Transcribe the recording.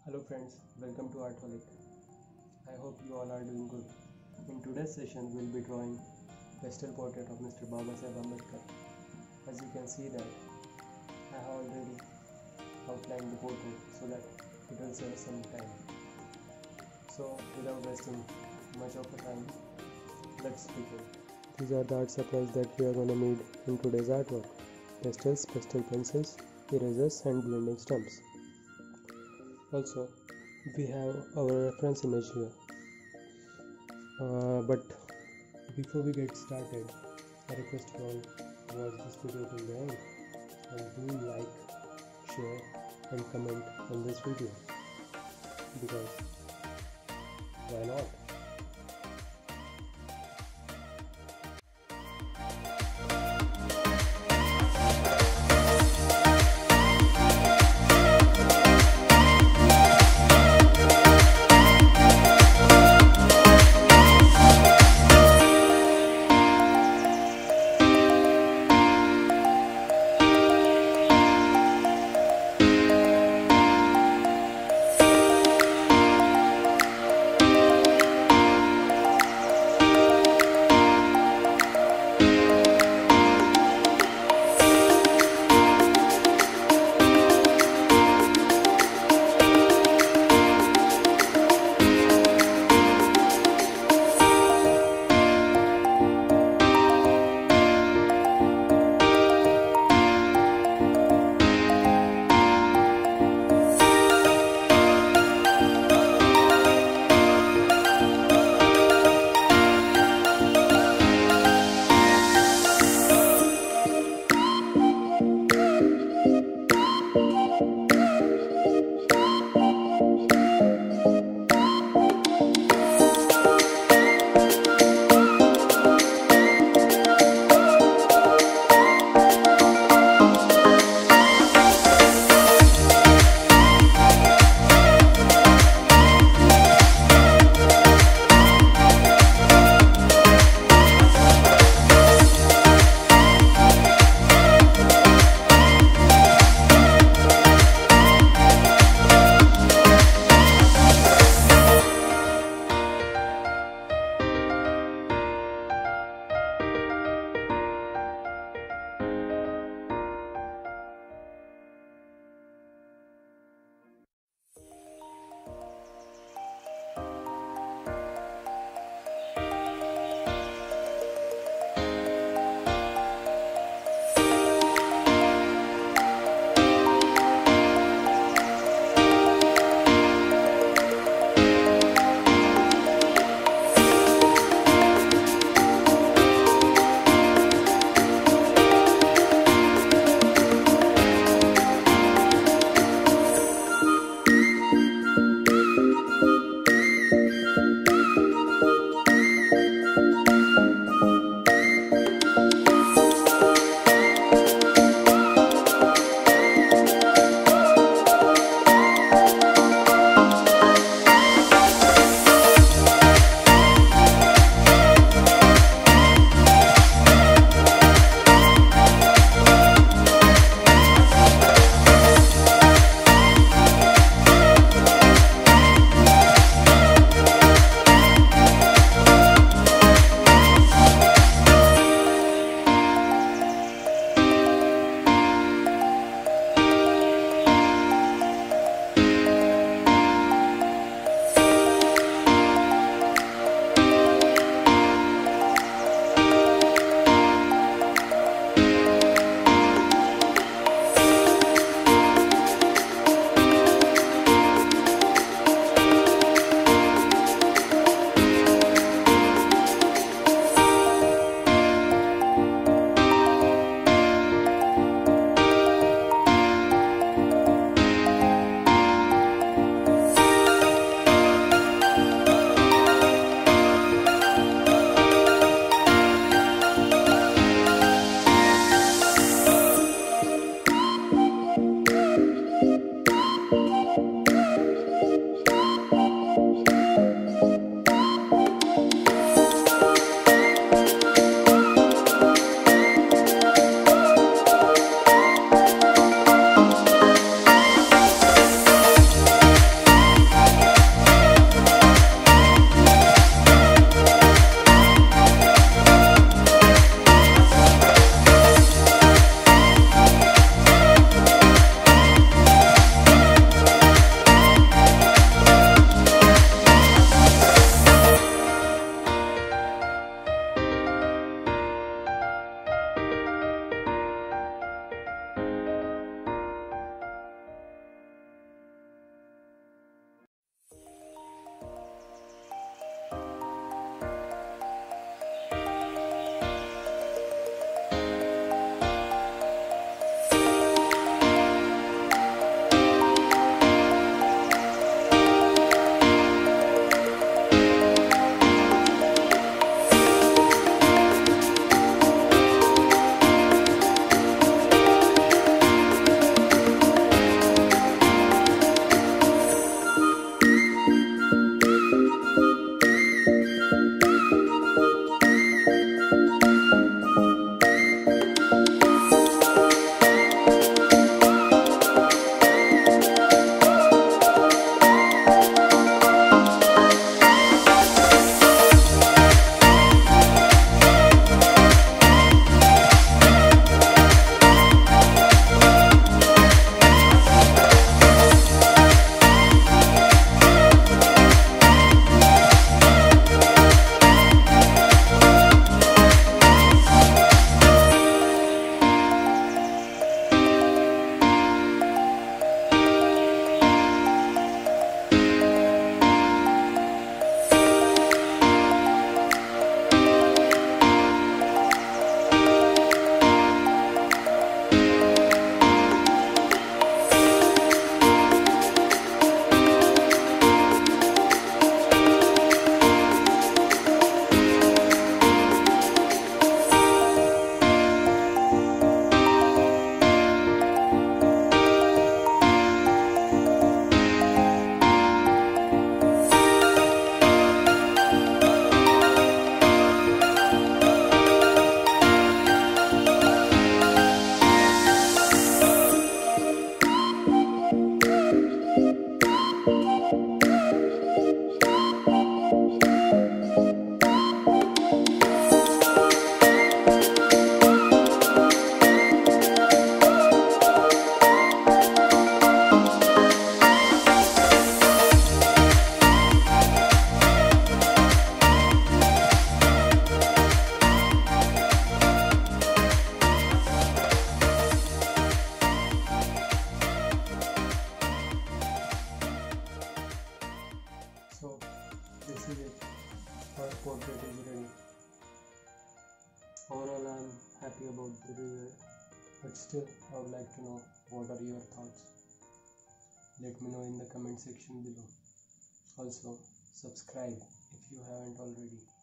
Hello friends, welcome to Artholic. I hope you all are doing good. In today's session, we'll be drawing pastel portrait of Mr. Babasaheb Ambedkar. As you can see that I have already outlined the portrait so that it will save some time. So without wasting much of the time, let's begin. These are the art supplies that we are going to need in today's artwork. Pastels, pastel pencils, erasers and blending stumps. Also, we have our reference image here. But before we get started, I request you all to watch this video till the end and do like, share and comment on this video because why not? this is it. Our portrait is ready. Overall, I am happy about the result, but still I would like to know what are your thoughts. Let me know in the comment section below. Also, subscribe if you haven't already.